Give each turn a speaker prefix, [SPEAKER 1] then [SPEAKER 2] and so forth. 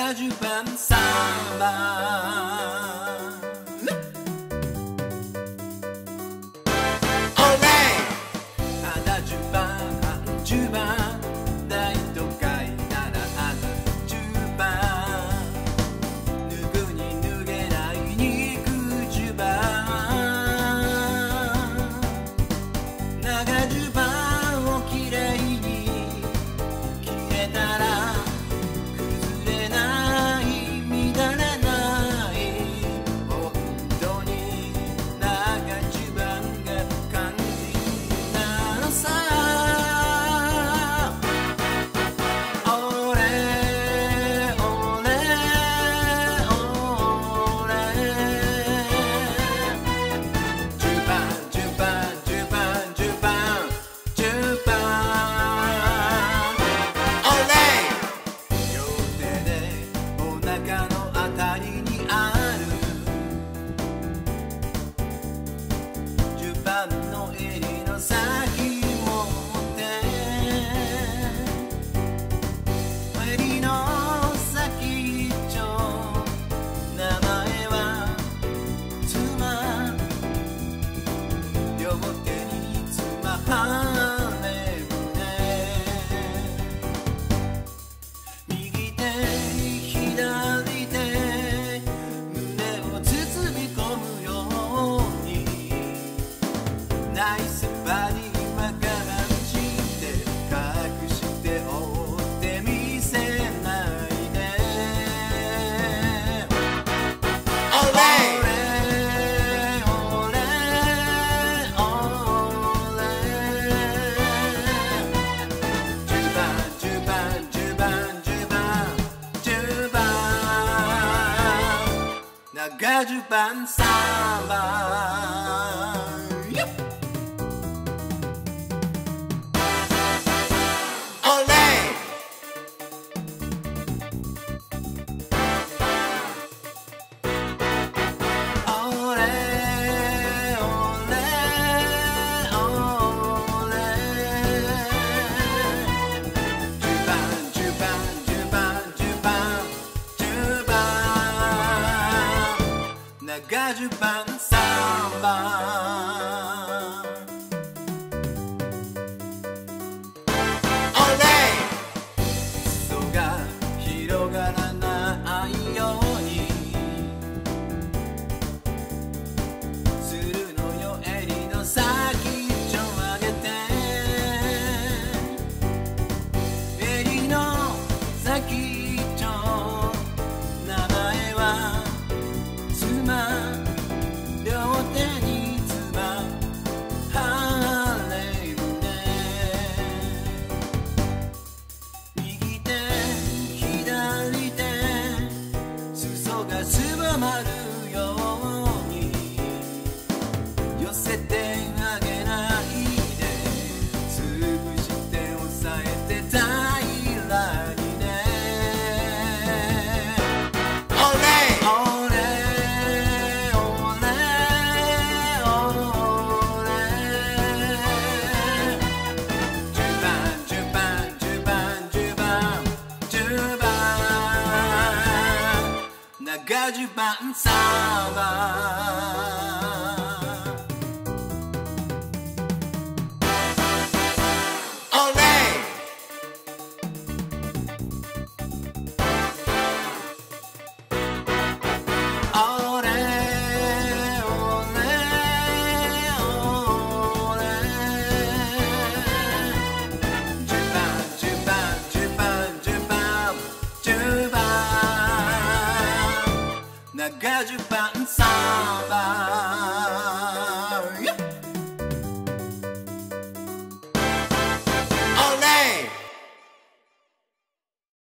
[SPEAKER 1] 長襦袢サンバ大都会なら肌襦袢脱ぐに脱げない肉襦袢長襦袢をきれいに着れたら崩れない乱れない本当に長襦袢が肝心なのさの襟の先持って襟の先っちょ名前は妻両手に妻ハーレー胸右手左手胸を包み込むようにナイスバディは我慢して隠して追ってみせないでオレオレオレ襦袢長襦袢サンバ長襦袢サンバ裾が広がらないようにするのよ襟の先っちょ上げて襟の先っちょ名前は両手に妻ハーレー胸右手左手裾がすぼまるように寄せてあげないで潰して押さえて平らにね長襦袢サンバ長襦袢